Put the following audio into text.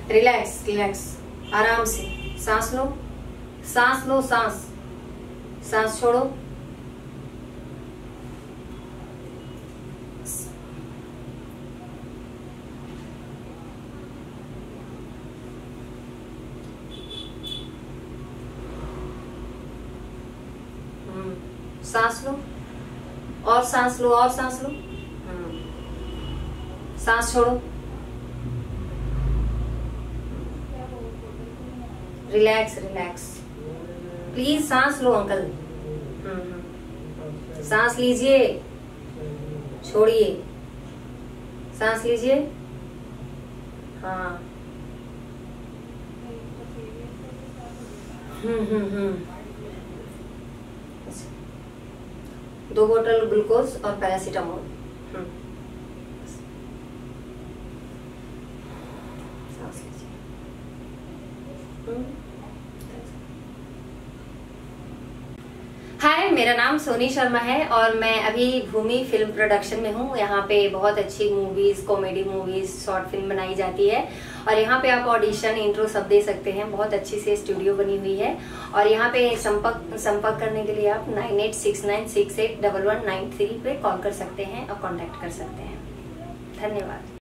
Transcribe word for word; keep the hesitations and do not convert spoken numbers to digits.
Relax relax, आराम से सांस लो, सांस लो, सांस सांस छोड़ो। हम्म सांस लो, और सांस लो, और सांस लो। हम्म सांस छोड़ो। रिलैक्स रिलैक्स, प्लीज सांस लो अंकल। हम्म सांस लीजिए, छोड़िए, सांस लीजिए। हाँ हम्म हम्म हम्म दो बोतल ग्लूकोज और पैरासीटामोल। हम्म सांस लीजिए। हम्म हाय, मेरा नाम सोनी शर्मा है और मैं अभी भूमि फिल्म प्रोडक्शन में हूँ। यहाँ पे बहुत अच्छी movies, comedy movies, short film बनाई जाती है और यहाँ पे आप ऑडिशन, इंट्रो सब दे सकते हैं। बहुत अच्छी से स्टूडियो बनी हुई है और यहाँ पे संपर्क संपर्क करने के लिए आप nine eight six nine six eight double one nine three पे कॉल कर सकते हैं और कॉन्टेक्ट कर सकते हैं। धन्यवाद।